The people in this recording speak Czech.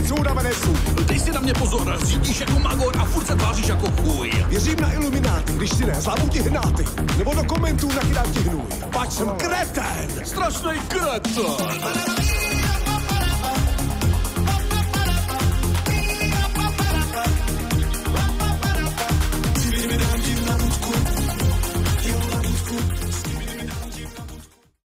jsou udavené jsou. Dej si na mě pozor, řídíš jako magor a furt se tváříš jako chuj. Věřím na ilumináty, když si ne, zlámu ti hnáty. Nebo do komentů nakydám ti hnůj. Pač jsem kretén. Strašnej kreton.